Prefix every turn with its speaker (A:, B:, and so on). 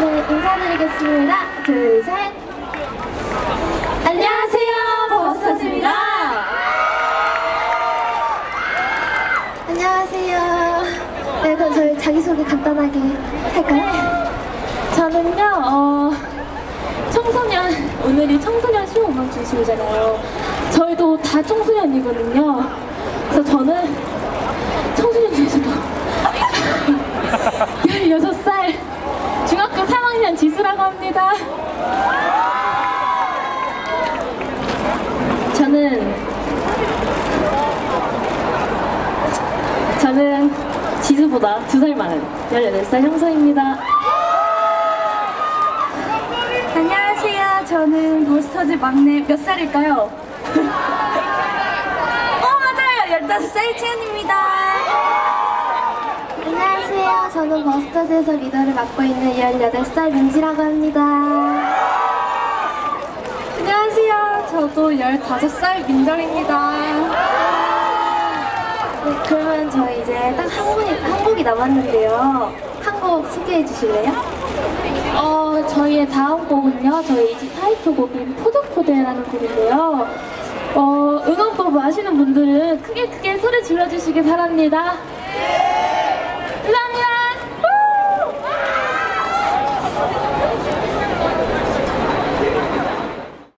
A: 네, 인사드리겠습니다. 둘, 셋. 안녕하세요, 버스터즈입니다. 안녕하세요. 네, 그럼 저희 자기소개 간단하게 할까요?
B: 네. 저는요, 청소년, 오늘이 청소년 시험음악 중심이잖아요. 저희도 다 청소년이거든요. 그래서 저는 청소년 중에서도 16살 중학교 3학년 지수라고 합니다. 저는 지수보다 2살 많은 18살 형서입니다.
A: 안녕하세요. 저는 버스터즈 막내 몇 살일까요? 맞아요. 15살 채연입니다. 안녕하세요. 저는 버스터즈에서 리더를 맡고 있는 18살 민지라고 합니다. 안녕하세요. 저도 15살 민정입니다. 네, 그러면 저희 이제 딱 한 곡이 남았는데요. 한 곡 소개해 주실래요?
B: 저희의 다음 곡은요, 저희 집 타이틀곡인 포도포대라는 곡인데요. 응원법 아시는 분들은 크게 소리 질러주시기 바랍니다. 감사합니다.